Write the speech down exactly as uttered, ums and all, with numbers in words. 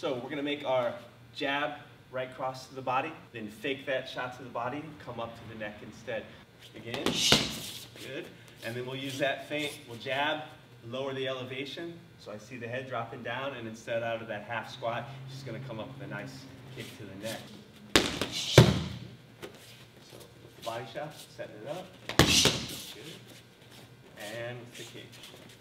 So we're gonna make our jab right cross to the body, then fake that shot to the body, come up to the neck instead. Again, good. And then we'll use that feint, we'll jab, lower the elevation. So I see the head dropping down, and instead out of that half squat, she's gonna come up with a nice kick to the neck. So with the body shot, setting it up. Good. And with the kick.